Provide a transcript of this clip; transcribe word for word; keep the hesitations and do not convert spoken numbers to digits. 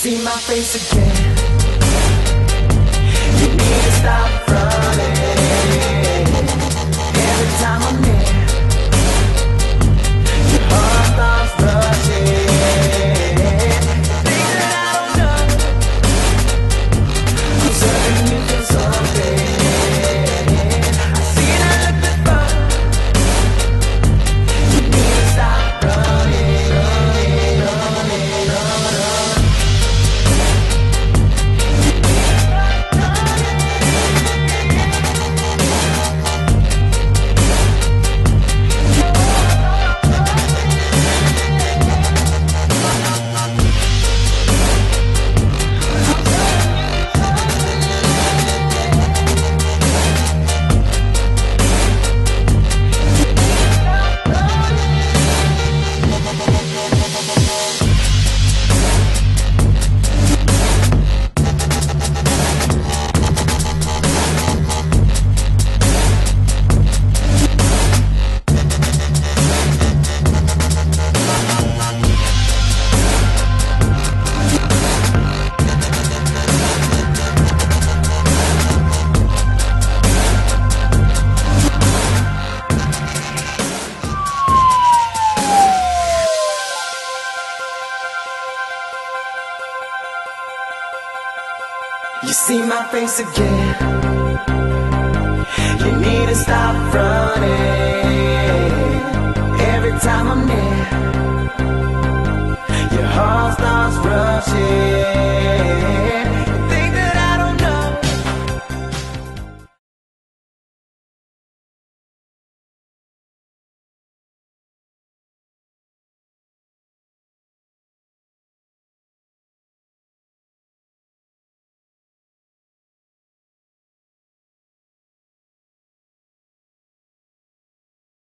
see my face again. You need to stop running. Every time I'm near, your heart starts rushing. Things that I don't know, I'm searching you for something. I see that look before. You need to stop running, running, running, running. You see my face again. You need to stop running.